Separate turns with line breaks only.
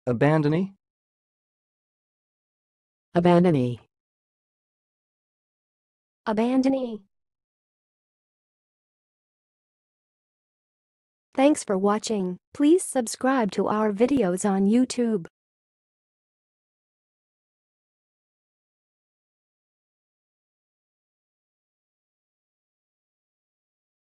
abandonee,
abandonee,
abandonee. Thanks for watching. Please subscribe to our videos on YouTube.